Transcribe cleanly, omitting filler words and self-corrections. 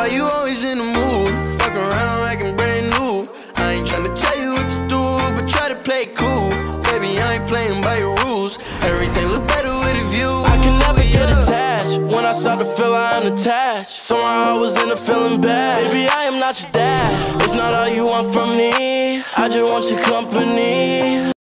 why you always in the mood? Fuck around acting brand new. I ain't tryna tell you what to do, but try to play it cool. Baby, I ain't playing by your rules. Everything look better with a view. I can never get attached. When I start to feel I unattached, somehow I was in a feeling bad. Baby, I am not your dad. It's not all you want from me, I just want your company.